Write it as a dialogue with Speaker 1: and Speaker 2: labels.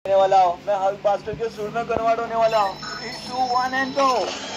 Speaker 1: वाला हूँ, मैं हल्क बास्टर के सूट में कन्वर्ट होने वाला हूँ। 3, 2, 1 एंड गो।